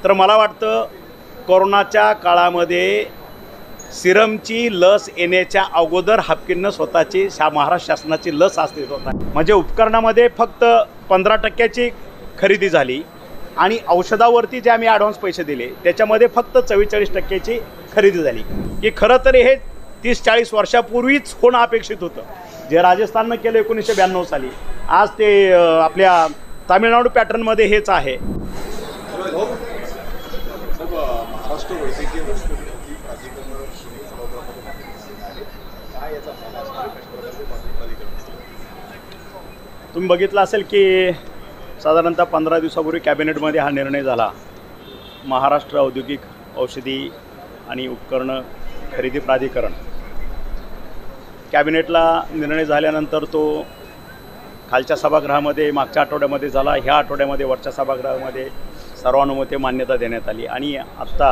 तर मला वाटतं कोरोनाच्या काळामध्ये सिरमची लस येण्याच्या अगोदर हाफकिननं स्वतःची महाराष्ट्र शासनाची लस अस्तित्वात आहे. म्हणजे उपकरणामध्ये फक्त 15% खरेदी झाली आणि औषधावरती जे आम्ही ॲडव्हान्स पैसे दिले त्याच्यामध्ये फक्त 44% खरेदी झाली. की खरं तर हे 30-40 वर्षापूर्वीच होणं अपेक्षित होतं, जे राजस्थाननं केलं 1992 साली. आज ते आपल्या तामिळनाडू पॅटर्नमध्ये हेच आहे. महाराष्ट्र वैद्यकीय तुम्ही बघितलं असेल की साधारणतः 15 दिवसापूर्वी कॅबिनेटमध्ये हा निर्णय झाला. महाराष्ट्र औद्योगिक औषधी आणि उपकरण खरेदी प्राधिकरण कॅबिनेटला निर्णय झाल्यानंतर तो खालच्या सभागृहामध्ये मागच्या आठवड्यामध्ये झाला. ह्या आठवड्यामध्ये वरच्या सभागृहामध्ये सर्वानुमते मान्यता देण्यात आली आणि आत्ता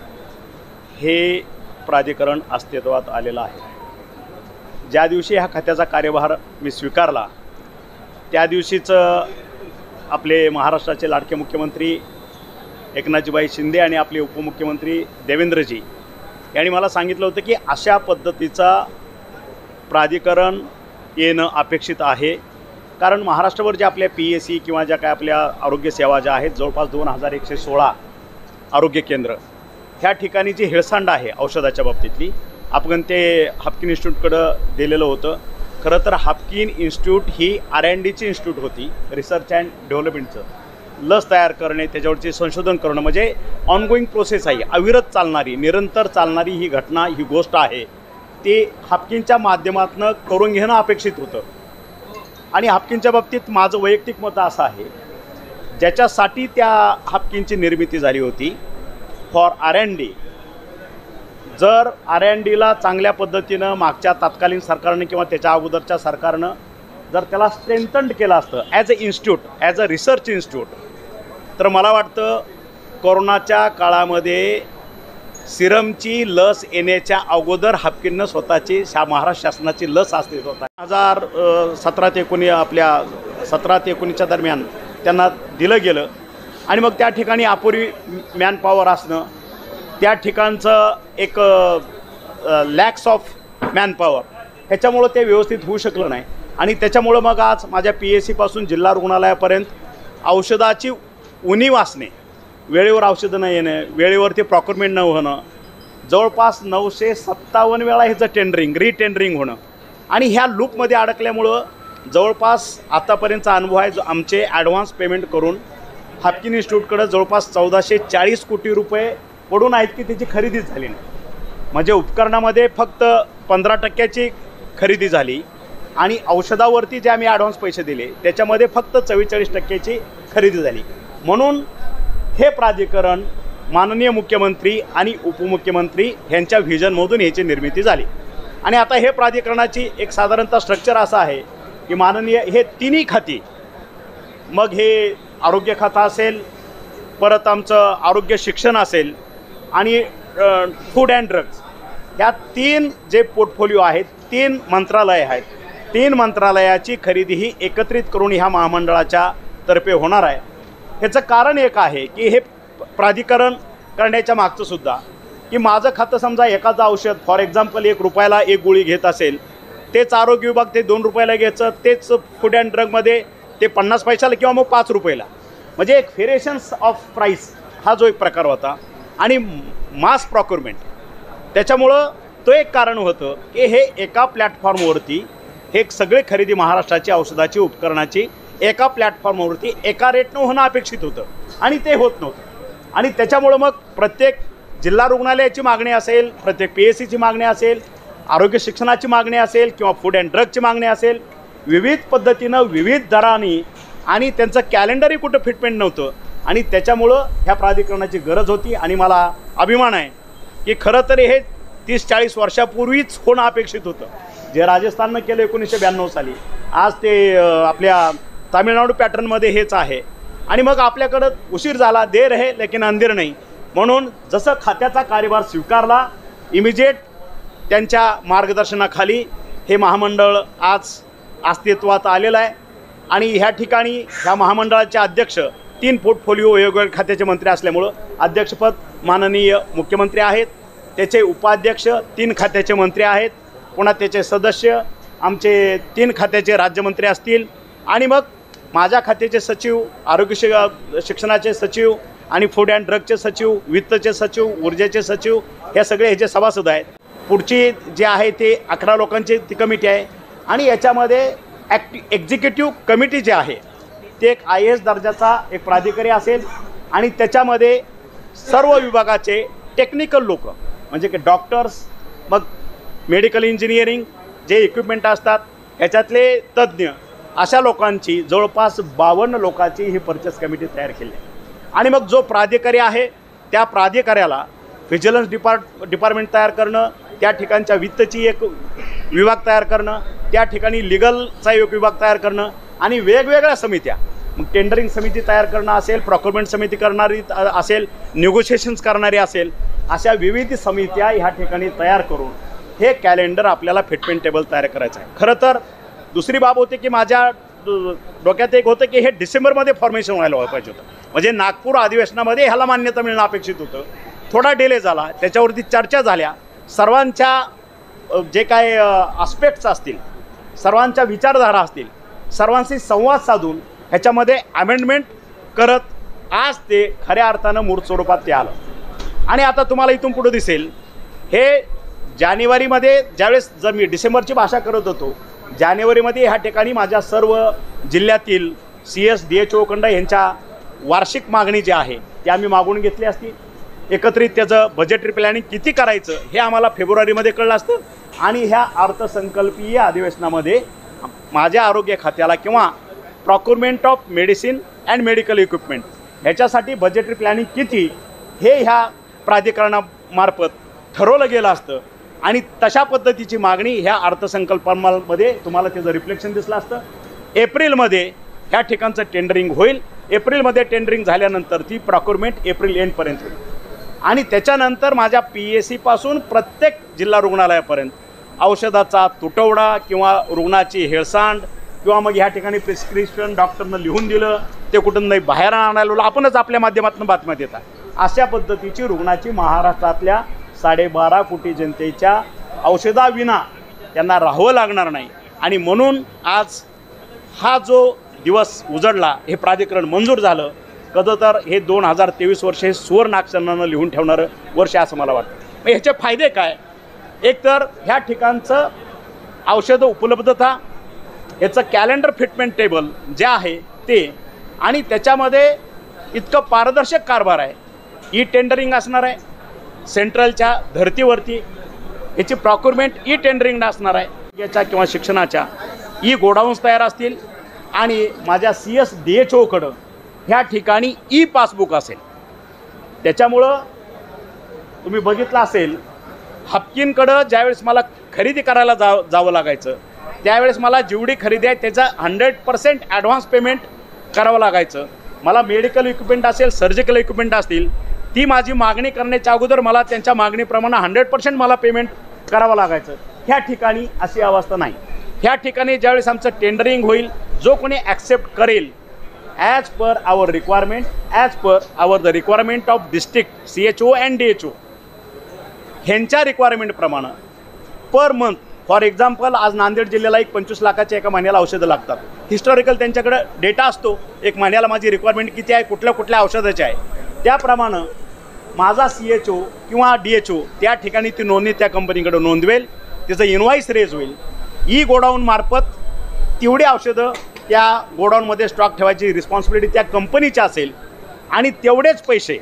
हे प्राधिकरण अस्तित्वात आलेलं आहे. ज्या दिवशी ह्या खात्याचा कार्यभार मी स्वीकारला त्या दिवशीच आपले महाराष्ट्राचे लाडके मुख्यमंत्री एकनाथजीभाई शिंदे आणि आपले उपमुख्यमंत्री देवेंद्रजी यांनी मला सांगितलं होतं की अशा पद्धतीचा प्राधिकरण येणं अपेक्षित आहे. कारण महाराष्ट्रभर ज्या आपल्या PSC किंवा ज्या काय आपल्या आरोग्य सेवा ज्या आहेत जवळपास 2116 आरोग्य केंद्र ह्या ठिकाणी जी हेळसांड आहे औषधाच्या बाबतीतली आपण ते हाफकिन इन्स्टिट्यूटकडं दिलेलं होतं. खरं तर हाफकिन इन्स्टिट्यूट ही R&Dची इन्स्टिट्यूट होती, रिसर्च अँड डेव्हलपमेंटचं. लस तयार करणे त्याच्यावरचे संशोधन करणं म्हणजे ऑनगोईंग प्रोसेस आहे, अविरत चालणारी निरंतर चालणारी ही घटना ही गोष्ट आहे. ते हाफकिनच्या माध्यमातून करून घेणं अपेक्षित होतं. आणि हाफकिनच्या बाबतीत माझं वैयक्तिक मत असं आहे, ज्याच्यासाठी त्या हाफकिनची निर्मिती झाली होती फॉर R&D, जर R&Dला चांगल्या पद्धतीनं मागच्या तत्कालीन सरकारनं किंवा त्याच्या अगोदरच्या सरकारनं जर त्याला स्ट्रेंथन्ड केलं असतं as a institute, as a research institute, तर मला वाटतं कोरोनाच्या काळामध्ये सिरमची लस येण्याच्या अगोदर हाफकिननं स्वतःची महाराष्ट्र शासनाची लस अस्तित्वात आहे. 2017 ते 19 आपल्या 17 ते 19च्या दरम्यान त्यांना दिलं गेलं आणि मग त्या ठिकाणी अपुरी मॅनपॉवर असणं, त्या ठिकाणचं एक लॅक्स ऑफ मॅनपॉवर ह्याच्यामुळं ते व्यवस्थित होऊ शकलं नाही. आणि त्याच्यामुळं मग आज माझ्या PSC पासून जिल्हा रुग्णालयापर्यंत औषधाची उणीव असणे, वेळेवर औषधं न येणं, वेळेवरती प्रॉक्युरमेंट न होणं, जवळपास 957 वेळा ह्याचं रिटेंडरिंग होणं आणि ह्या लूपमध्ये अडकल्यामुळं जवळपास आतापर्यंतचा अनुभव आहे जो आमचे ॲडव्हान्स पेमेंट करून हाफकिन इन्स्टिट्यूटकडं जवळपास 1440 कोटी रुपये पडून आहेत की त्याची खरेदीच झाली नाही. म्हणजे उपकरणामध्ये फक्त 15% खरेदी झाली आणि औषधावरती जे आम्ही ॲडव्हान्स पैसे दिले त्याच्यामध्ये फक्त 44% खरेदी झाली. म्हणून हे प्राधिकरण माननीय मुख्यमंत्री आणि उपमुख्यमंत्री यांच्या व्हिजनमधून ह्याची निर्मिती झाली. आणि आता हे प्राधिकरणाची एक साधारणतः स्ट्रक्चर असं आहे की माननीय हे तिन्ही खाती, मग हे आरोग्य खातं असेल, परत आमचं आरोग्य शिक्षण असेल आणि फूड अँड ड्रग्ज, ह्या 3 जे पोर्टफोलिओ आहेत, 3 मंत्रालय आहेत, 3 मंत्रालयाची खरेदी ही एकत्रित करून ह्या महामंडळाच्या तर्फे होणार आहे. ह्याचं कारण एक आहे की हे प्राधिकरण करण्याच्या मागचं सुद्धा की माझं खातं समजा एखादं औषध फॉर एक्झाम्पल ₹1 एक गोळी घेत असेल, तेच आरोग्य विभाग ते ₹2 घ्यायचं, तेच फूड अँड ड्रगमध्ये ते 50 पैशाला किंवा मग ₹5. म्हणजे एक व्हेरिएशन्स ऑफ प्राईस हा जो एक प्रकार होता आणि मास प्रॉक्युरमेंट, त्याच्यामुळं तो एक कारण होतं की हे एका प्लॅटफॉर्मवरती हे सगळे खरेदी महाराष्ट्राची औषधाची उपकरणाची एका प्लॅटफॉर्मवरती एका रेटनं होणं अपेक्षित होतं आणि ते होत नव्हतं. आणि त्याच्यामुळं मग प्रत्येक जिल्हा रुग्णालयाची मागणी असेल, प्रत्येक PSCची मागणी असेल, आरोग्य शिक्षणाची मागणी असेल किंवा फूड अँड ड्रगची मागणी असेल, विविध पद्धतीनं विविध दरांनी आणि त्यांचं कॅलेंडरही कुठं फिटमेंट नव्हतं आणि त्याच्यामुळं ह्या प्राधिकरणाची गरज होती. आणि मला अभिमान आहे की खरं तर हे 30-40 वर्षापूर्वीच होणं अपेक्षित होतं, जे राजस्थाननं केलं 1992 साली. आज ते आपल्या तामिळनाडू पॅटर्नमध्ये हेच आहे. आणि मग आपल्याकडं उशीर झाला, देर है लेकिन अंधेर नाही. म्हणून जसं खात्याचा कार्यभार स्वीकारला, इमिजिएट त्यांच्या मार्गदर्शनाखाली हे महामंडळ आज अस्तित्वात आलेलं आहे. आणि ह्या ठिकाणी ह्या महामंडळाचे अध्यक्ष 3 पोर्टफोलिओ वेगवेगळ्या खात्याचे मंत्री असल्यामुळं अध्यक्षपद माननीय मुख्यमंत्री आहेत, त्याचे उपाध्यक्ष 3 खात्याचे मंत्री आहेत, पुन्हा त्याचे सदस्य आमचे 3 खात्याचे राज्यमंत्री असतील आणि मग माझ्या खात्याचे सचिव, आरोग्य शिक्षणाचे सचिव आणि फूड अँड ड्रगचे सचिव, वित्तचे सचिव, ऊर्जेचे सचिव, हे सगळे ह्याचे सभासद आहेत. पुढची जे आहे ते 11 लोकांची ती कमिटी आहे आणि याच्यामध्ये एक्झिक्युटिव्ह कमिटी जे आहे ते एक IAS दर्जाचा एक प्राधिकारी असेल आणि त्याच्यामध्ये सर्व विभागाचे टेक्निकल लोक म्हणजे की डॉक्टर्स, मग मेडिकल इंजिनिअरिंग जे इक्विपमेंट असतात ह्याच्यातले तज्ज्ञ, अशा लोकांची जवळपास 52 लोकांची ही पर्चेस कमिटी तयार केली आहे. आणि मग जो प्राधिकारी आहे त्या प्राधिकाऱ्याला व्हिजिलन्स डिपार्टमेंट तयार करणं, त्या ठिकाणच्या वित्तची एक विभाग तयार करणं, त्या ठिकाणी लिगलचा एक विभाग तयार करणं आणि वेगवेगळ्या समित्या, मग टेंडरिंग समिती तयार करणं असेल, प्रोक्युरमेंट समिती करणारी असेल, निगोशिएशन्स करणारी असेल, अशा विविध समित्या ह्या ठिकाणी तयार करून हे कॅलेंडर आपल्याला फिटमेंट टेबल तयार करायचं आहे. खरं तर दुसरी बाब होती की माझ्या डोक्यात एक होतं की हे डिसेंबरमध्ये फॉर्मेशन व्हायला पाहिजे होतं, म्हणजे नागपूर अधिवेशनामध्ये ह्याला मान्यता मिळणं अपेक्षित होतं. थोडा डिले झाला, त्याच्यावरती चर्चा झाल्या, सर्वांच्या जे काय आस्पेक्ट्स असतील, सर्वांच्या विचारधारा असतील, सर्वांशी संवाद साधून ह्याच्यामध्ये अमेंडमेंट करत आज ते खऱ्या अर्थानं मूर्त स्वरूपात ते आलं. आणि आता तुम्हाला इथून पुढं दिसेल हे जानेवारीमध्ये ज्यावेळेस जर मी डिसेंबरची भाषा करत होतो, जानेवारीमध्ये ह्या ठिकाणी माझ्या सर्व जिल्ह्यातील CS DHO यांच्या वार्षिक मागणी जी आहे ती आम्ही मागून घेतली असती. एकत्रित त्याचं बजेटरी प्लॅनिंग किती करायचं हे आम्हाला फेब्रुवारीमध्ये कळलं असतं आणि ह्या अर्थसंकल्पीय अधिवेशनामध्ये माझ्या आरोग्य खात्याला किंवा procurement of medicine and medical equipment ह्याच्यासाठी बजेटरी प्लॅनिंग किती हे ह्या प्राधिकरणामार्फत ठरवलं गेलं असतं आणि तशा पद्धतीची मागणी ह्या अर्थसंकल्पामध्ये तुम्हाला त्याचं रिफ्लेक्शन दिसलं असतं. एप्रिलमध्ये ह्या ठिकाणचं टेंडरिंग होईल. एप्रिलमध्ये टेंडरिंग झाल्यानंतर ती प्रॉक्युरमेंट एप्रिल एंडपर्यंत होईल आणि त्याच्यानंतर माझ्या PSC पासून प्रत्येक जिल्हा रुग्णालयापर्यंत औषधाचा तुटवडा किंवा रुग्णाची हेळसांड किंवा मग ह्या ठिकाणी प्रिस्क्रिप्शन डॉक्टरनं लिहून दिलं ते कुठून नाही बाहेर आणायला आपणच आपल्या माध्यमातून बातम्या देतात, अशा पद्धतीची रुग्णाची महाराष्ट्रातल्या 12.5 कोटी जनतेच्या औषधाविना त्यांना राहावं लागणार नाही. आणि म्हणून आज हा जो दिवस उजडला, हे प्राधिकरण मंजूर झालं, कधी तर हे 2023 वर्ष हे सुवर्णाक्षरानं लिहून ठेवणारं वर्ष असं मला वाटतं. मग ह्याचे फायदे काय? एक तर ह्या ठिकाणचं औषधं उपलब्धता, याचं कॅलेंडर फिटमेंट टेबल जे आहे ते, आणि त्याच्यामध्ये इतकं पारदर्शक कारभार आहे. ई टेंडरिंग असणार आहे सेंट्रलच्या धर्तीवरती, याची प्रॉक्युरमेंट ई टेंडरिंग असणार आहे याच्या किंवा शिक्षणाच्या. ई गोडाऊन्स तयार असतील आणि माझ्या CS DHOकडं ह्या ठिकाणी ई पासबुक असेल. त्याच्यामुळं तुम्ही बघितलं असेल हापकिनकडं ज्यावेळेस मला खरेदी करायला जावं लागायचं त्यावेळेस मला जेवढी खरेदी आहे त्याचा 100% ॲडव्हान्स पेमेंट करावं लागायचं. मला मेडिकल इक्विपमेंट असेल, सर्जिकल इक्विपमेंट असतील, ती माझी मागणी करण्याच्या अगोदर मला त्यांच्या मागणीप्रमाणे 100% मला पेमेंट करावं लागायचं. ह्या ठिकाणी अशी अवस्था नाही. ह्या ठिकाणी ज्यावेळेस आमचं टेंडरिंग होईल, जो कोणी ॲक्सेप्ट करेल as per our requirement, as per our the requirement of district CHO and DHO ह्यांच्या रिक्वायरमेंटप्रमाणे पर मंथ, फॉर एक्झाम्पल आज नांदेड जिल्ह्याला 25 लाखाच्या एका महिन्याला औषधं लागतात. हिस्टॉरिकल त्यांच्याकडे डेटा असतो, एक महिन्याला माझी रिक्वायरमेंट किती आहे, कुठल्या कुठल्या औषधाची आहे, त्याप्रमाणे माझा CHO किंवा DHO त्या ठिकाणी ती नोंदणी त्या कंपनीकडे नोंदवेल, त्याचं इनवाईस रेज होईल. ई गोडाऊनमार्फत तेवढी औषधं त्या गोडाऊनमध्ये स्टॉक ठेवायची रिस्पॉन्सिबिलिटी त्या कंपनीची असेल आणि तेवढेच पैसे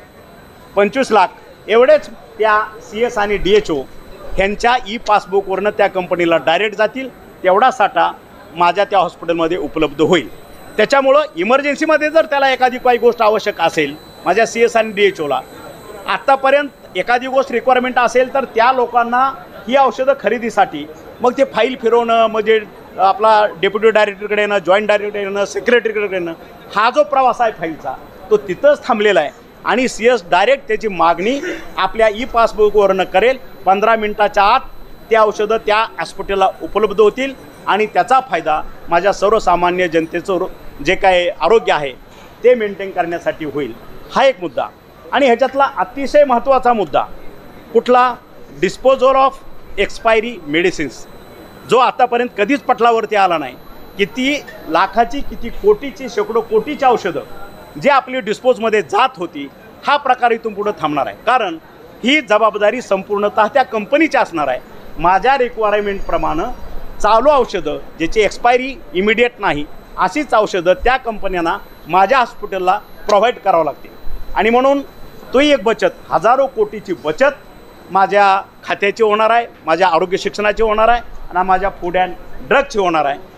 25 लाख एवढेच त्या CS आणि DHO ह्यांच्या ई पासबुकवरनं त्या कंपनीला डायरेक्ट जातील. तेवढा साठा माझ्या त्या हॉस्पिटलमध्ये उपलब्ध होईल. त्याच्यामुळं इमर्जन्सीमध्ये जर त्याला एखादी काही गोष्ट आवश्यक असेल माझ्या CS आणि DHOला, आत्तापर्यंत एखादी गोष्ट रिक्वायरमेंट असेल तर त्या लोकांना ही औषधं खरेदीसाठी मग ते फाईल फिरवणं, म्हणजे आपला डेप्युटी डायरेक्टरकडे येणं, जॉईंट डायरेक्टर येणं, सेक्रेटरीकडे येणं, हा जो प्रवास आहे फाईलचा तो तिथंच थांबलेला आहे. आणि CS डायरेक्ट त्याची मागणी आपल्या ई पासबुकवरनं करेल. 15 मिनिटाच्या आत त्या औषधं त्या हॉस्पिटलला उपलब्ध होतील आणि त्याचा फायदा माझ्या सर्वसामान्य जनतेचं जे काय आरोग्य आहे ते मेंटेन करण्यासाठी होईल, हा एक मुद्दा. आणि ह्याच्यातला अतिशय महत्त्वाचा मुद्दा कुठला, डिस्पोजल ऑफ एक्सपायरी मेडिसिन्स, जो आतापर्यंत कधीच पटलावरती आला नाही. किती लाखाची, किती कोटीची, शेकडो कोटीची औषधं जे आपली डिस्पोजमध्ये जात होती, हा प्रकार इथून पुढं थांबणार आहे. कारण ही जबाबदारी संपूर्णतः त्या कंपनीची असणार आहे. माझ्या रिक्वायरमेंटप्रमाणे चालू औषधं ज्याची एक्सपायरी इमिडिएट नाही, अशीच औषधं त्या कंपन्यांना माझ्या हॉस्पिटलला प्रोव्हाइड करावं लागते. आणि म्हणून तोही एक बचत, हजारो कोटीची बचत माझ्या खात्याची होणार आहे, माझ्या आरोग्य शिक्षणाची होणार आहे आणि माझ्या फूड अँड ड्रगची होणार आहे.